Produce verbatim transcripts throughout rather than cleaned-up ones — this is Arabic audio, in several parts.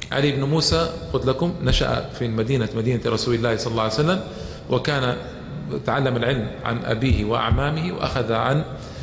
علي بن موسى قلت لكم نشأ في مدينة مدينة رسول الله صلى الله عليه وسلم، وكان تعلم العلم عن أبيه وأعمامه، وأخذ عن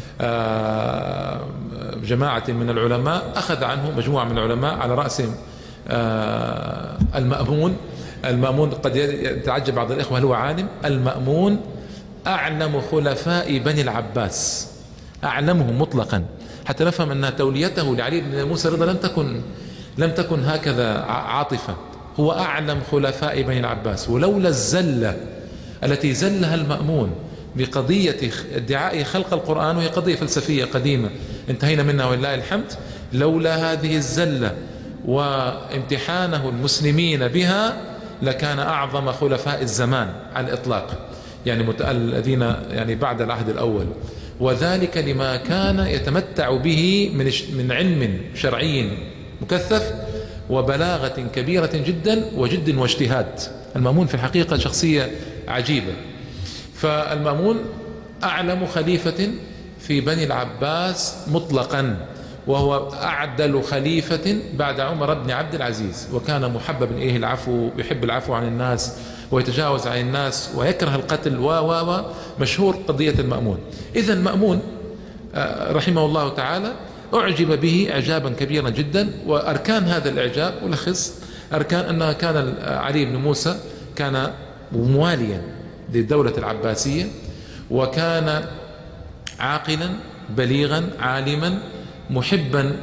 جماعة من العلماء، أخذ عنه مجموعة من العلماء على رأسهم المأمون. المأمون قد يتعجب بعض الإخوة هل هو عالم؟ المأمون أعلم خلفاء بني العباس، أعلمهم مطلقا، حتى نفهم أن توليته لعلي بن موسى رضا لم تكن لم تكن هكذا عاطفة. هو أعلم خلفاء بني العباس، ولولا الزلة التي زلها المأمون بقضية ادعاء خلق القرآن، وهي قضية فلسفية قديمة انتهينا منها ولله الحمد، لولا هذه الزلة وامتحانه المسلمين بها لكان أعظم خلفاء الزمان على الإطلاق، يعني الذين يعني بعد العهد الأول، وذلك لما كان يتمتع به من من علم شرعي مكثف وبلاغة كبيرة جدا وجد واجتهاد. المأمون في الحقيقة شخصية عجيبة. فالمأمون أعلم خليفة في بني العباس مطلقا، وهو أعدل خليفة بعد عمر بن عبد العزيز، وكان محببا إليه العفو، يحب العفو عن الناس ويتجاوز عن الناس ويكره القتل و و مشهور قضية المأمون. إذا المأمون رحمه الله تعالى أعجب به إعجابا كبيرا جدا. وأركان هذا الإعجاب ولخص أركان أنها كان علي بن موسى كان مواليا للدولة العباسية، وكان عاقلا بليغا عالما محبا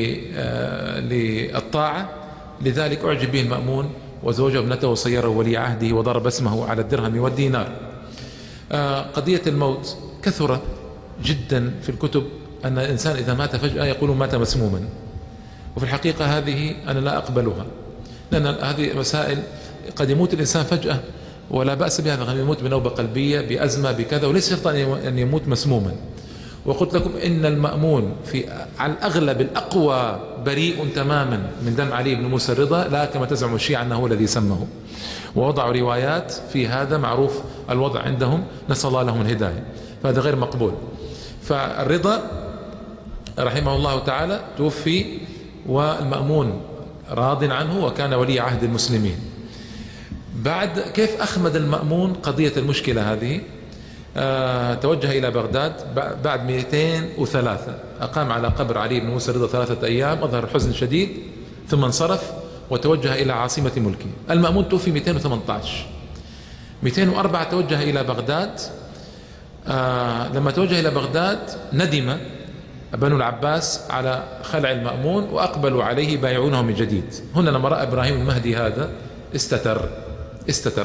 للطاعة، لذلك أعجب به المأمون وزوج ابنته وصيره ولي عهده وضرب اسمه على الدرهم والدينار. قضية الموت كثر جدا في الكتب، أن الإنسان إذا مات فجأة يقول مات مسموما، وفي الحقيقة هذه أنا لا أقبلها، لأن هذه مسائل قد يموت الإنسان فجأة ولا بأس بهذا، قد يموت بنوبة قلبية بأزمة بكذا، وليس شرط أن يموت مسموما. وقلت لكم إن المأمون في على الأغلب الأقوى بريء تماما من دم علي بن موسى الرضا، لا كما تزعم الشيعة أنه هو الذي سمه، ووضعوا روايات في هذا معروف الوضع عندهم، نسأل الله لهم الهداية، فهذا غير مقبول. فالرضا رحمه الله تعالى توفي والمأمون راض عنه وكان ولي عهد المسلمين. بعد كيف أخمد المأمون قضية المشكلة هذه؟ آه توجه إلى بغداد بعد مئتين وثلاثة، أقام على قبر علي بن موسى الرضا ثلاثة أيام، أظهر الحزن شديد، ثم انصرف وتوجه إلى عاصمة ملكه. المأمون توفي مئتين وثمانية عشر. مئتين وأربعة توجه إلى بغداد. آه لما توجه إلى بغداد ندم بنو العباس على خلع المأمون وأقبلوا عليه بايعونه من جديد. هنا لما رأى إبراهيم المهدي هذا استتر استتر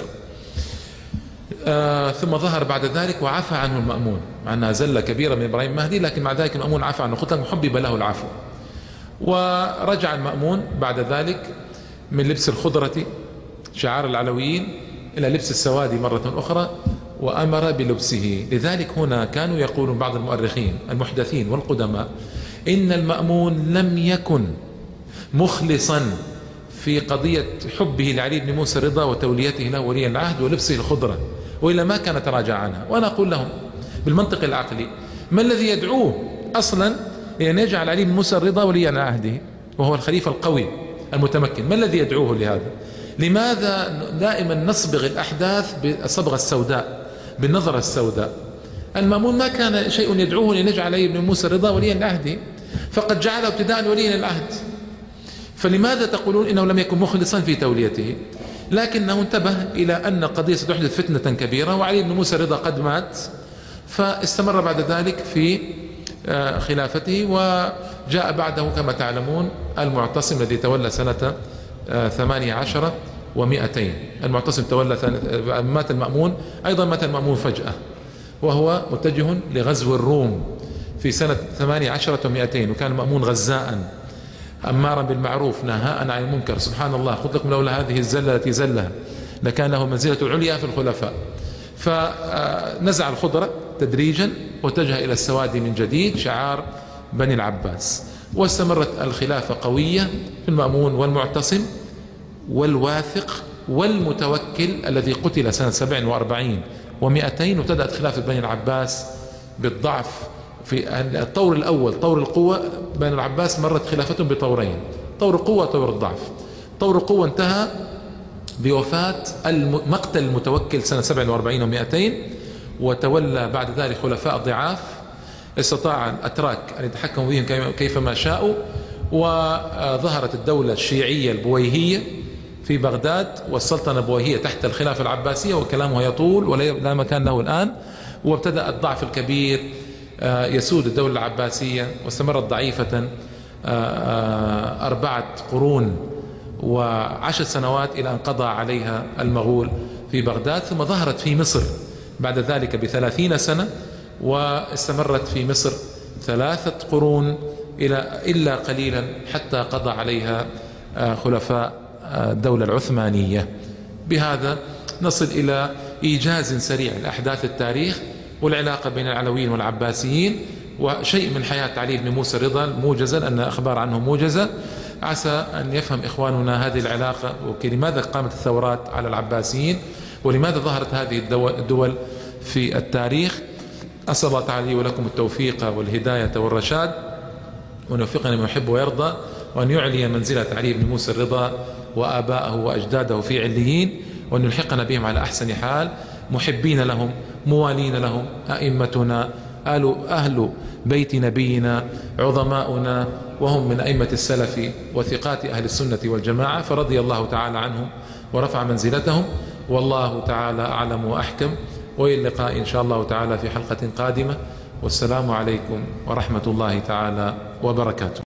آه ثم ظهر بعد ذلك وعفى عنه المأمون، مع أنها زلة كبيرة من إبراهيم المهدي، لكن مع ذلك المأمون عفى عنه، قلت لكم حبب له العفو. ورجع المأمون بعد ذلك من لبس الخضرة شعار العلويين إلى لبس السواد مرة أخرى، وأمر بلبسه. لذلك هنا كانوا يقولون بعض المؤرخين المحدثين والقدماء إن المأمون لم يكن مخلصا في قضية حبه لعلي بن موسى الرضا وتوليته له ولي العهد ولبسه الخضرة، وإلا ما كان تراجع عنها. وأنا أقول لهم بالمنطق العقلي ما الذي يدعوه أصلا لأن يجعل علي بن موسى الرضا وليا عهده وهو الخليفة القوي المتمكن؟ ما الذي يدعوه لهذا؟ لماذا دائما نصبغ الأحداث بالصبغة السوداء، بالنظرة السوداء؟ المأمون ما كان شيء يدعوه لنجعل علي بن موسى الرضا وليا عهده، فقد جعله ابتداء وليا العهد، فلماذا تقولون إنه لم يكن مخلصا في توليته؟ لكنه انتبه إلى أن قضية ستحدث فتنة كبيرة، وعلي بن موسى الرضا قد مات، فاستمر بعد ذلك في خلافته. وجاء بعده كما تعلمون المعتصم الذي تولى سنة ثمانية عشر ومئتين. المعتصم تولى مات المأمون، أيضا مات المأمون فجأة وهو متجه لغزو الروم في سنة ثمانية عشر ومئتين، وكان المأمون غزاء أمارا بالمعروف نهاء عن المنكر. سبحان الله، قلت لكم لولا هذه الزلة التي زلها لكان له منزلة العليا في الخلفاء. فنزع الخضرة تدريجا واتجه إلى السواد من جديد شعار بني العباس، واستمرت الخلافة قوية في المأمون والمعتصم والواثق والمتوكل الذي قتل سنة سبع وأربعين ومئتين. وابتدأت خلافة بني العباس بالضعف في الطور الأول، طور القوة. بني العباس مرت خلافتهم بطورين، طور القوة وطور الضعف. طور القوة انتهى بوفاة مقتل المتوكل سنة سبع وأربعين ومئتين، وتولى بعد ذلك خلفاء ضعاف استطاع الأتراك أن يتحكموا بهم كيفما شاءوا، وظهرت الدولة الشيعية البويهية في بغداد، والسلطنة البويهية تحت الخلافة العباسية، وكلامها يطول ولا مكان له الآن. وابتدأ الضعف الكبير يسود الدولة العباسية، واستمرت ضعيفة أربعة قرون وعشر سنوات إلى أن قضى عليها المغول في بغداد. ثم ظهرت في مصر بعد ذلك بثلاثين سنة، واستمرت في مصر ثلاثة قرون إلى إلا قليلا حتى قضى عليها خلفاء الدولة العثمانية. بهذا نصل إلى إيجاز سريع لأحداث التاريخ والعلاقة بين العلويين والعباسيين، وشيء من حياة علي بن موسى الرضا موجزا، أن أخبار عنه موجزة. عسى أن يفهم إخواننا هذه العلاقة، ولماذا قامت الثورات على العباسيين، ولماذا ظهرت هذه الدول في التاريخ. أسأل الله تعالى لي ولكم التوفيق والهداية والرشاد، وأن يوفقنا لما يحب ويرضى، وأن يعلي منزلة علي بن موسى الرضا وآباءه وأجداده في عليين، وأن يلحقنا بهم على أحسن حال، محبين لهم موالين لهم، أئمتنا آل أهل بيت نبينا عظماؤنا، وهم من أئمة السلف وثقات أهل السنة والجماعة، فرضي الله تعالى عنهم ورفع منزلتهم، والله تعالى أعلم وأحكم. وإلى اللقاء إن شاء الله تعالى في حلقة قادمة، والسلام عليكم ورحمة الله تعالى وبركاته.